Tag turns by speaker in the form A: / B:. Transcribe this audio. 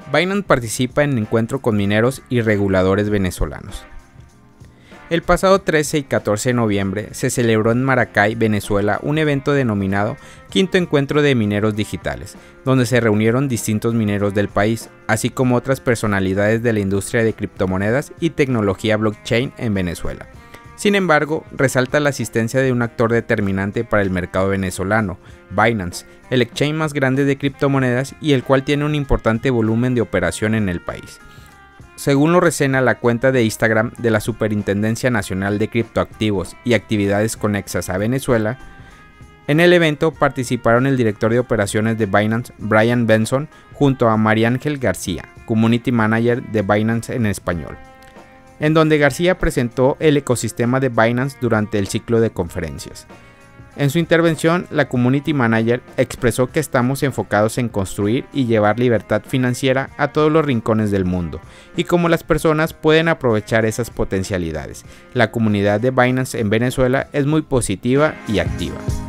A: Binance participa en encuentro con mineros y reguladores venezolanos. El pasado 13 y 14 de noviembre se celebró en Maracay, Venezuela, un evento denominado Quinto Encuentro de Mineros Digitales, donde se reunieron distintos mineros del país, así como otras personalidades de la industria de criptomonedas y tecnología blockchain en Venezuela. Sin embargo, resalta la asistencia de un actor determinante para el mercado venezolano, Binance, el exchange más grande de criptomonedas y el cual tiene un importante volumen de operación en el país. Según lo reseña la cuenta de Instagram de la Superintendencia Nacional de Criptoactivos y Actividades Conexas a Venezuela, en el evento participaron el director de operaciones de Binance, Brian Benson, junto a María Ángel García, Community Manager de Binance en español, en donde García presentó el ecosistema de Binance durante el ciclo de conferencias. En su intervención, la Community Manager expresó que estamos enfocados en construir y llevar libertad financiera a todos los rincones del mundo, y cómo las personas pueden aprovechar esas potencialidades. La comunidad de Binance en Venezuela es muy positiva y activa.